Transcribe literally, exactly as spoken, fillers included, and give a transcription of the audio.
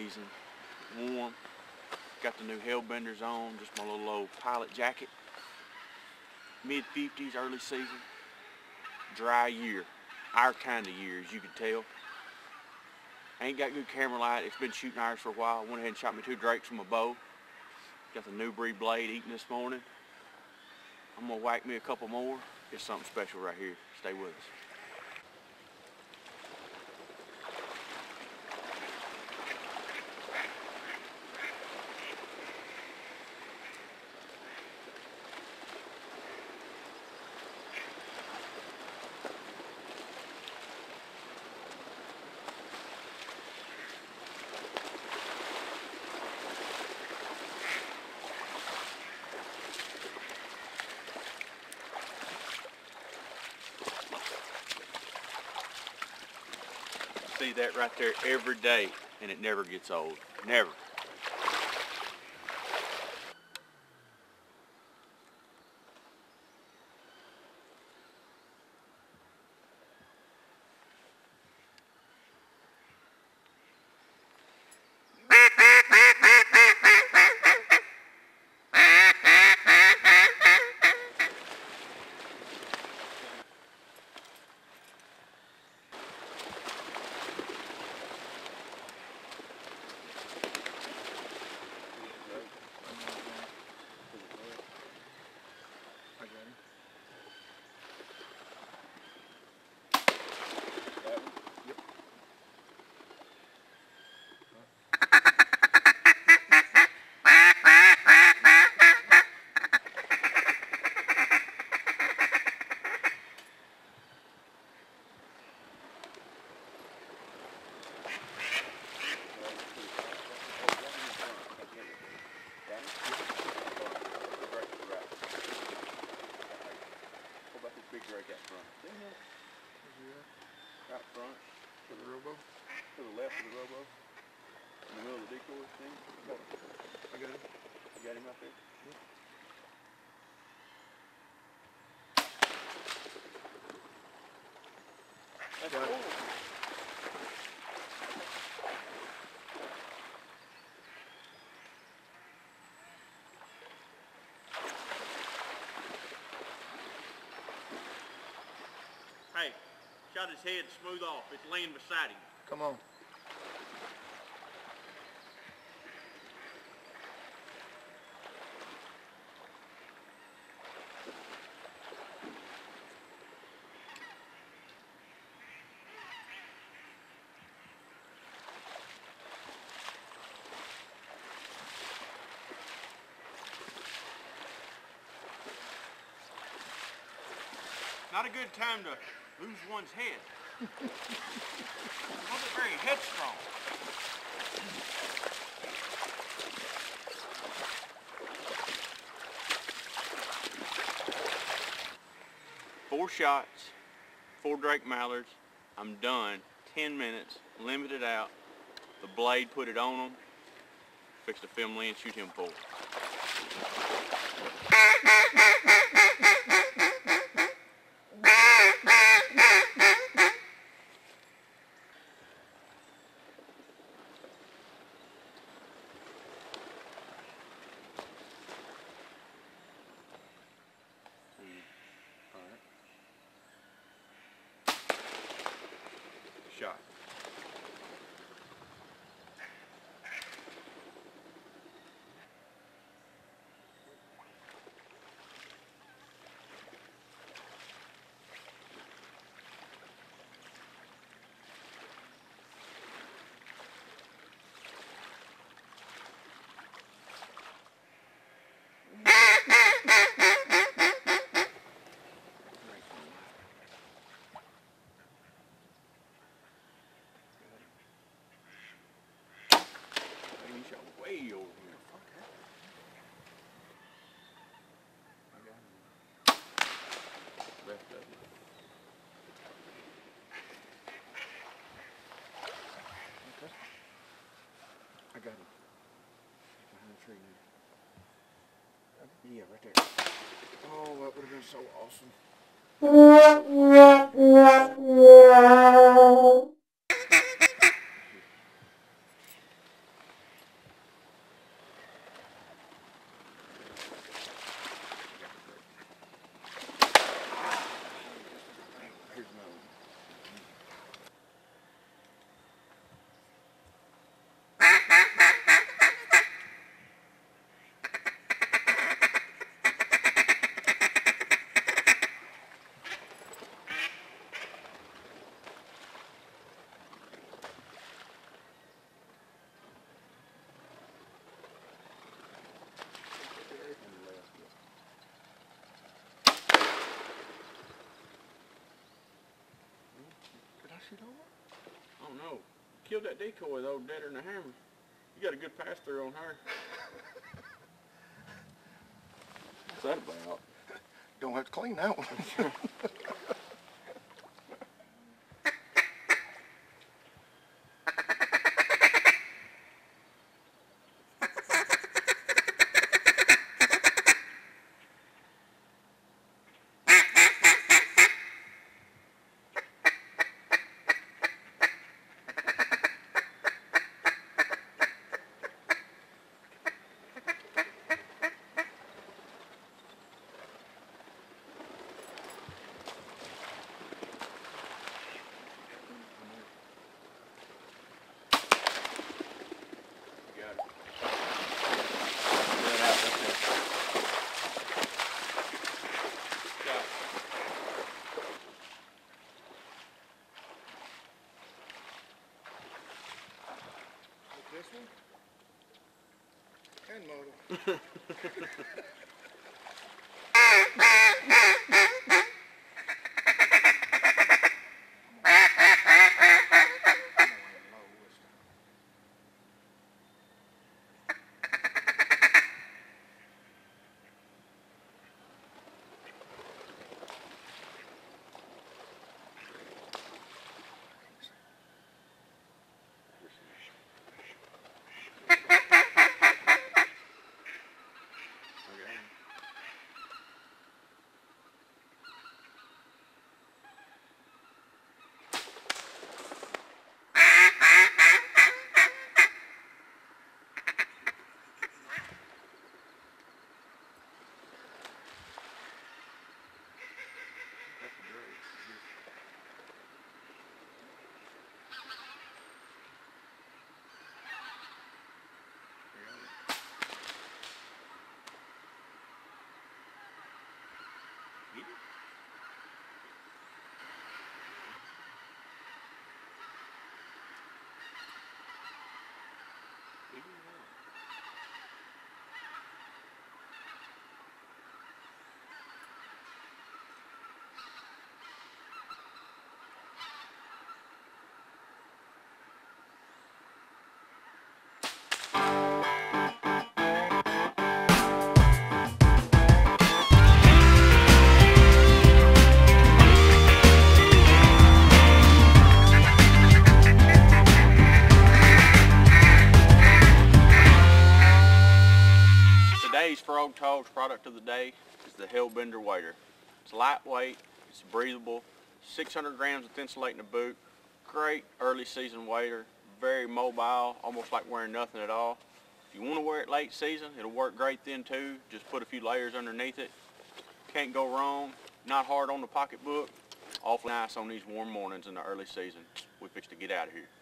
season. Warm. Got the new Hellbenders on, just my little old pilot jacket. mid fifties, early season. Dry year. Our kind of year, as you can tell. Ain't got good camera light. It's been shooting ours for a while. Went ahead and shot me two drakes from a bow. Got the new breed blade eating this morning. I'm gonna whack me a couple more. It's something special right here. Stay with us. See that right there every day, and it never gets old. Never. Out front, to the robo, to the left of the robo, in the middle of the decoy thing. I got him. You got him out there? Yeah. That's cool. Hey. Shot his head smooth off. It's laying beside him. Come on. Not a good time to lose one's head. He wasn't very headstrong. Four shots, four Drake mallards. I'm done. Ten minutes, limited out. The blade, put it on them. Fix the film lens, shoot him full. Shot. Way over here. Fuck that. I got him. Left of it. Okay. I got him. Behind the tree now. Yeah, right there. Oh, that would have been so awesome. she don't want? Oh no. Killed that decoy though, deader than a hammer. You got a good pass through on her. What's that about? Don't have to clean that one. This one? Hand motor. Today's Frog Toggs product of the day is the Hellbender Wader. It's lightweight, it's breathable, six hundred grams with insulating the boot, great early season wader, very mobile, almost like wearing nothing at all. If you want to wear it late season, it'll work great then too. Just put a few layers underneath it. Can't go wrong, not hard on the pocketbook, awfully nice on these warm mornings in the early season. We fixed to get out of here.